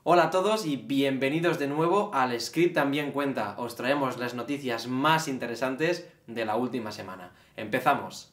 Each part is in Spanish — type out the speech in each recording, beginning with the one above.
Hola a todos y bienvenidos de nuevo al Script También Cuenta. Os traemos las noticias más interesantes de la última semana. ¡Empezamos!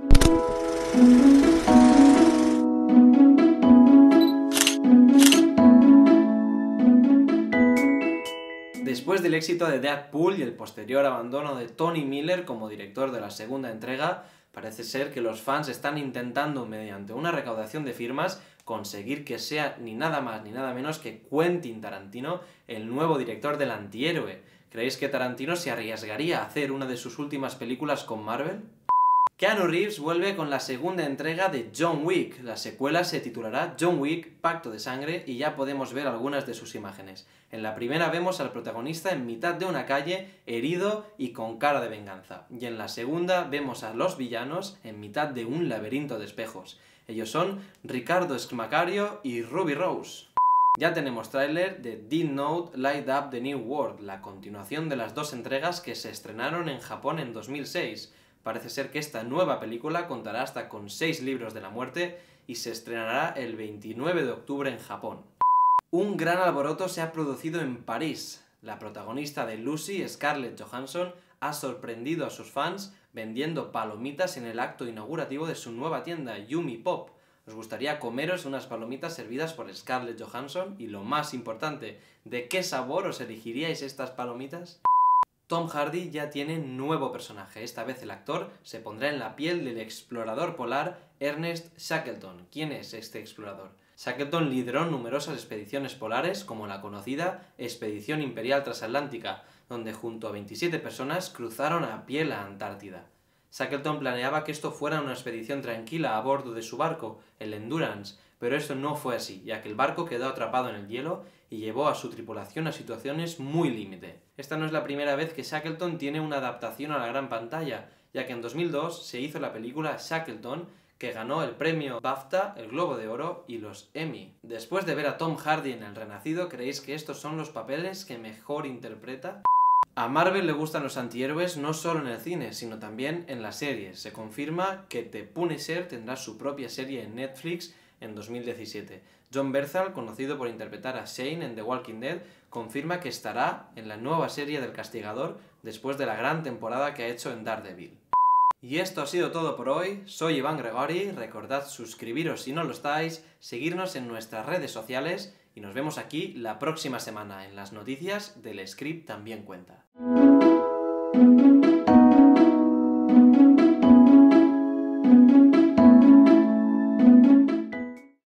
Después del éxito de Deadpool y el posterior abandono de Tony Miller como director de la segunda entrega, parece ser que los fans están intentando, mediante una recaudación de firmas, conseguir que sea ni nada más ni nada menos que Quentin Tarantino el nuevo director del antihéroe. ¿Creéis que Tarantino se arriesgaría a hacer una de sus últimas películas con Marvel? Keanu Reeves vuelve con la segunda entrega de John Wick. La secuela se titulará John Wick, Pacto de Sangre, y ya podemos ver algunas de sus imágenes. En la primera vemos al protagonista en mitad de una calle, herido y con cara de venganza. Y en la segunda vemos a los villanos en mitad de un laberinto de espejos. Ellos son Ricardo Esmacario y Ruby Rose. Ya tenemos tráiler de Death Note Light Up the New World, la continuación de las dos entregas que se estrenaron en Japón en 2006. Parece ser que esta nueva película contará hasta con 6 libros de la muerte y se estrenará el 29 de octubre en Japón. Un gran alboroto se ha producido en París. La protagonista de Lucy, Scarlett Johansson, ha sorprendido a sus fans vendiendo palomitas en el acto inaugurativo de su nueva tienda, Yumi Pop. ¿Os gustaría comeros unas palomitas servidas por Scarlett Johansson? Y lo más importante, ¿de qué sabor os elegiríais estas palomitas? Tom Hardy ya tiene nuevo personaje. Esta vez el actor se pondrá en la piel del explorador polar Ernest Shackleton. ¿Quién es este explorador? Shackleton lideró numerosas expediciones polares, como la conocida Expedición Imperial Transatlántica, donde junto a 27 personas cruzaron a pie la Antártida. Shackleton planeaba que esto fuera una expedición tranquila a bordo de su barco, el Endurance, pero esto no fue así, ya que el barco quedó atrapado en el hielo y llevó a su tripulación a situaciones muy límite. Esta no es la primera vez que Shackleton tiene una adaptación a la gran pantalla, ya que en 2002 se hizo la película Shackleton, que ganó el premio BAFTA, el Globo de Oro y los Emmy. Después de ver a Tom Hardy en El Renacido, ¿creéis que estos son los papeles que mejor interpreta? A Marvel le gustan los antihéroes no solo en el cine, sino también en las series. Se confirma que The Punisher tendrá su propia serie en Netflix en 2017. Jon Bernthal, conocido por interpretar a Shane en The Walking Dead, confirma que estará en la nueva serie del Castigador después de la gran temporada que ha hecho en Daredevil. Y esto ha sido todo por hoy. Soy Iván Gregori, recordad suscribiros si no lo estáis, seguirnos en nuestras redes sociales y nos vemos aquí la próxima semana en las noticias del Script También Cuenta.